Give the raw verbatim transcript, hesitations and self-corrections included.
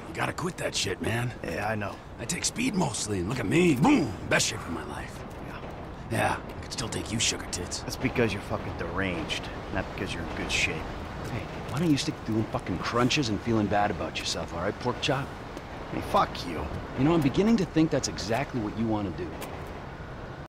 You gotta quit that shit, man. Yeah, I know. I take speed mostly, and look at me. Boom! Best shape of my life. Yeah. Yeah, I could still take you sugar tits. That's because you're fucking deranged, not because you're in good shape. Hey, why don't you stick to doing fucking crunches and feeling bad about yourself, all right, pork chop? Hey, fuck you. You know, I'm beginning to think that's exactly what you want to do.